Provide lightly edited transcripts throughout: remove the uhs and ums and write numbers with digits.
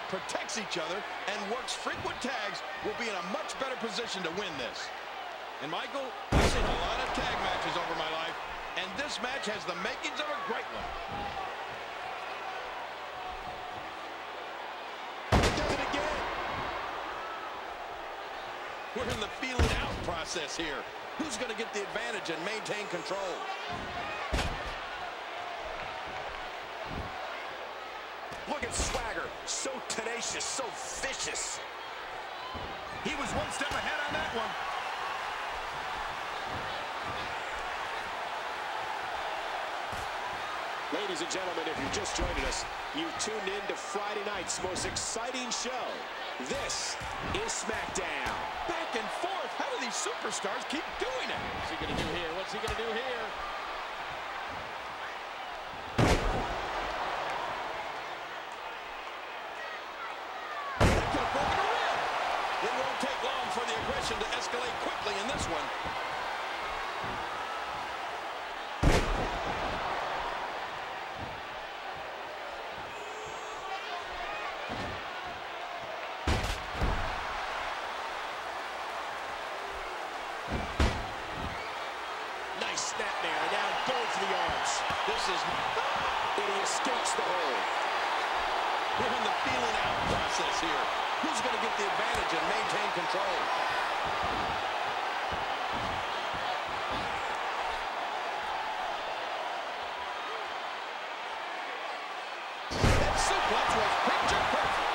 protects each other and works frequent tags will be in a much better position to win this. And Michael, I've seen a lot of tag matches over my life, and this match has the makings of a great one. Does it again. We're in the feeling out process here. Who's going to get the advantage and maintain control? Look at Swagger, so tenacious, so vicious. He was one step ahead on that one. Ladies and gentlemen, if you're just joining us, you've tuned in to Friday night's most exciting show. This is SmackDown. Back and forth. How do these superstars keep doing it? What's he going to do here? What's he going to do here? That could have broken a rib. It won't take long for the aggression to escalate quickly in this one. Snap there, now going for the arms. This is... And he escapes the hold. We're in the feeling out process here. Who's going to get the advantage and maintain control? That suplex was picture perfect.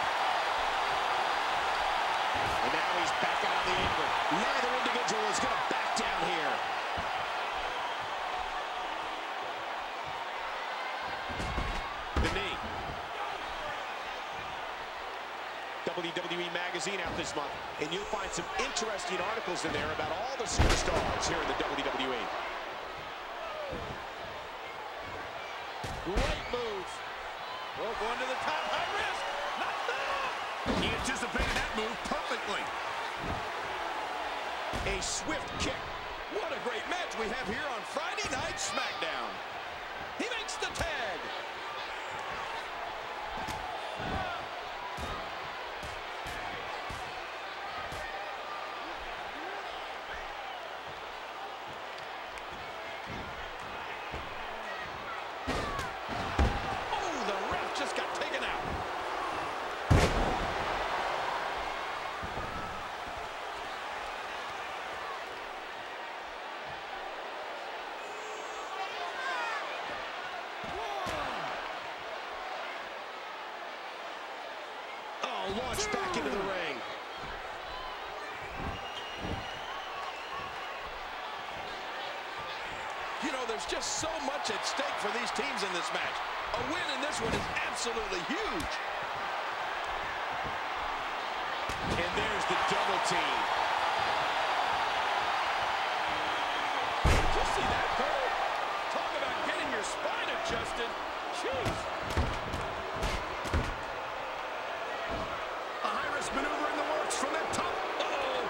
And now he's back out of the apron. Neither individual is going to back down here. WWE Magazine out this month, and you'll find some interesting articles in there about all the superstars here in the WWE. Great move. Well, going to the top, high risk. Knocked down. He anticipated that move perfectly. A swift kick. What a great match we have here on Friday Night SmackDown. He makes the tag. Launched back into the ring. You know, there's just so much at stake for these teams in this match. A win in this one is absolutely huge. And there's the double team. Did you see that, Cole? Talk about getting your spine adjusted. Jeez. Maneuver in the works from the top. Uh-oh.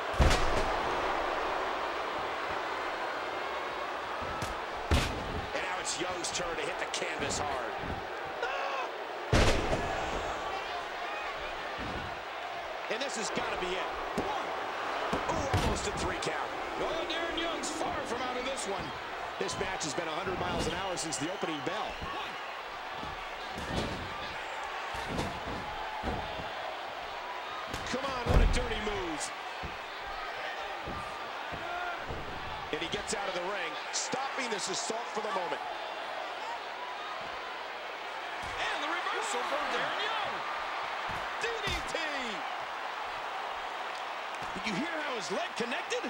And now it's Young's turn to hit the canvas hard. And this has got to be it. Ooh, almost a 3 count. Well, Darren Young's far from out of this one. This match has been 100 miles an hour since the opening bell. Come on, what a dirty move. And he gets out of the ring, stopping this assault for the moment. And the reversal from Darren Young. DDT. Did you hear how his leg connected?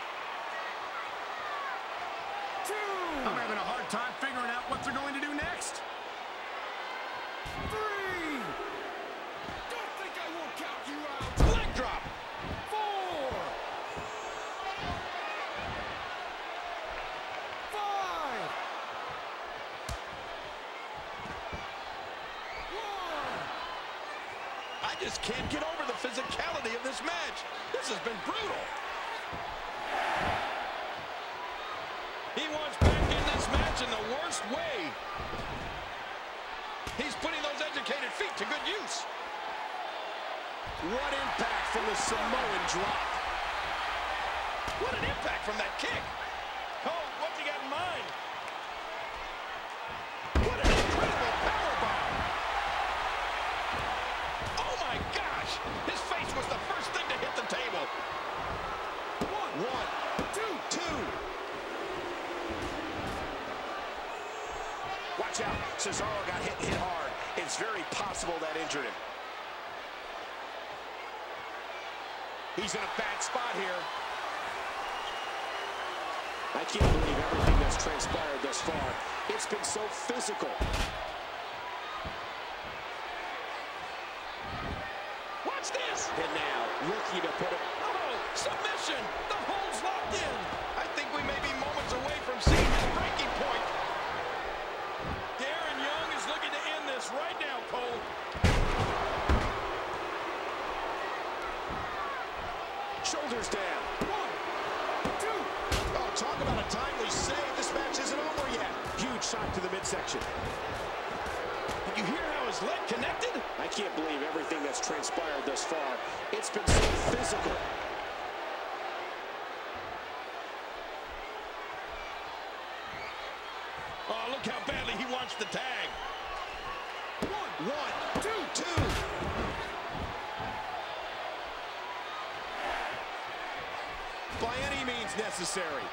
I'm having a hard time figuring out what they're going to do next. 3. Don't think I won't count you out. Leg drop. 4. 5. 1. I just can't get over the physicality of this match. This has been brutal. He wants back in this match in the worst way. He's putting those educated feet to good use. What impact from the Samoan drop. What an impact from that kick. Cole, what's he got in mind? What an incredible powerbomb. Oh my gosh. His face was the first thing to hit the table. One, two. Watch out. Cesaro got hit hard. It's very possible that injured him. He's in a bad spot here. I can't believe everything that's transpired thus far. It's been so physical. Watch this. And now, looking to put it. Oh, submission. The hold's locked in. I think we may be moments away from seeing his breaking point. Darren Young is looking to end this right now, Cole. Shoulders down. One, two. Oh, talk about a timely save. This match isn't over yet. Huge shot to the midsection. Did you hear how his leg connected? I can't believe everything that's transpired thus far. It's been so physical. Oh, look how badly he wants the tag. One, two. By any means necessary.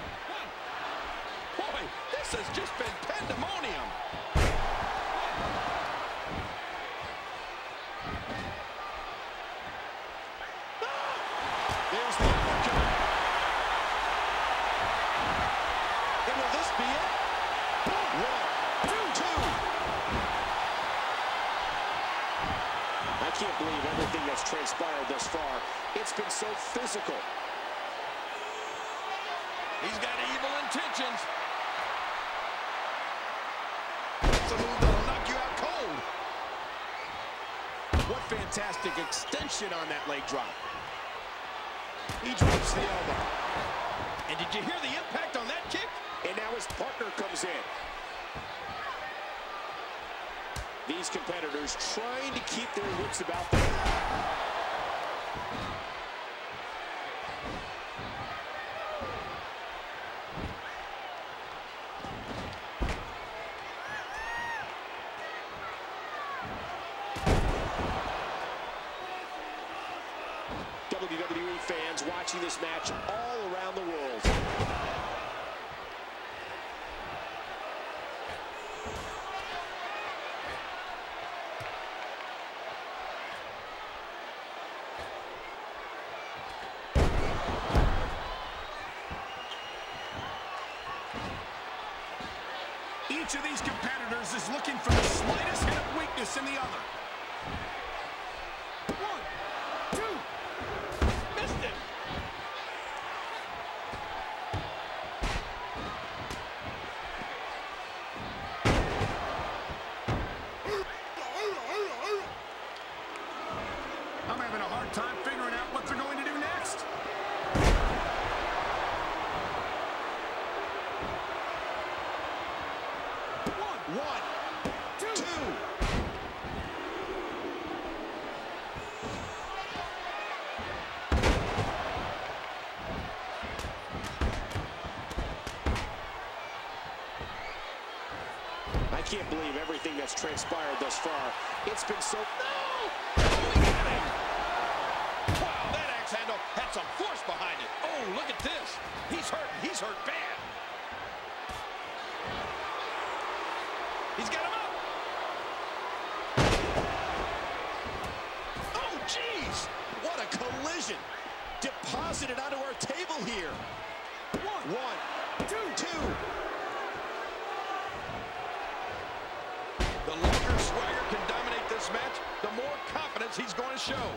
Boy, this has just been pandemonium. There's the uppercut. And will this be it? One, two. I can't believe everything that's transpired thus far. It's been so physical. He's got evil intentions. It's a move that'll knock you out cold. What fantastic extension on that leg drop. He drops the elbow. And did you hear the impact on that kick? And now his partner comes in. These competitors trying to keep their wits about them. WWE fans watching this match all around the world. Each of these competitors is looking for the slightest hint of weakness in the other. One, two. Missed it. I'm having a hard time figuring out what they're going to do next. One, two. I can't believe everything that's transpired thus far. It's been so... No! Oh, he got him! Wow, that axe handle had some force behind it. Oh, look at this. He's hurt. He's hurt bad. He's got him up. Oh, jeez. What a collision. Deposited onto our table here. One, two. The longer Swagger can dominate this match, the more confidence he's going to show.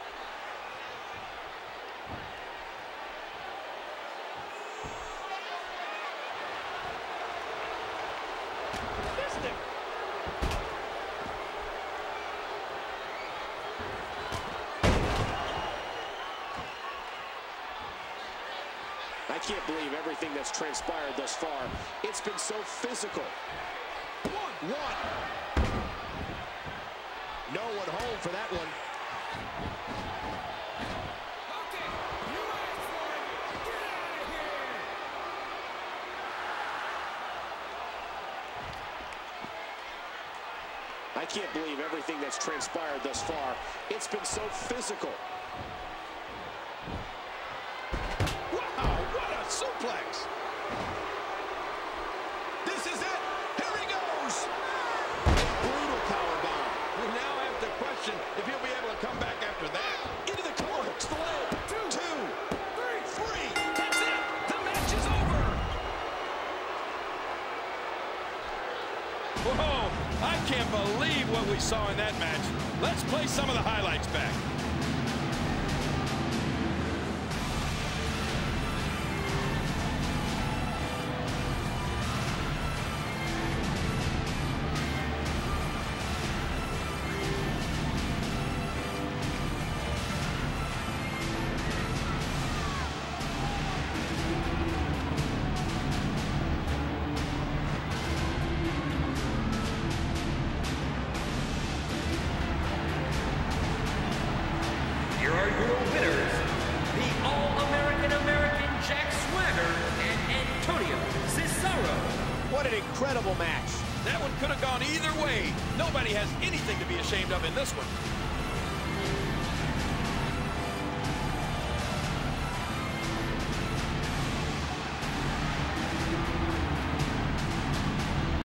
Missed him. I can't believe everything that's transpired thus far. It's been so physical. One. No one home for that one. I can't believe everything that's transpired thus far. It's been so physical. Wow, what a suplex. This is it. Here he goes. Brutal powerbomb. We now have to question if he'll be able to come back after that. Into the core, hooks the leg. Two, three. That's it. The match is over. Whoa, I can't believe what we saw in that match. Let's play some of the highlights back. Here are your winners, the All-American Jack Swagger and Antonio Cesaro. What an incredible match. That one could have gone either way. Nobody has anything to be ashamed of in this one.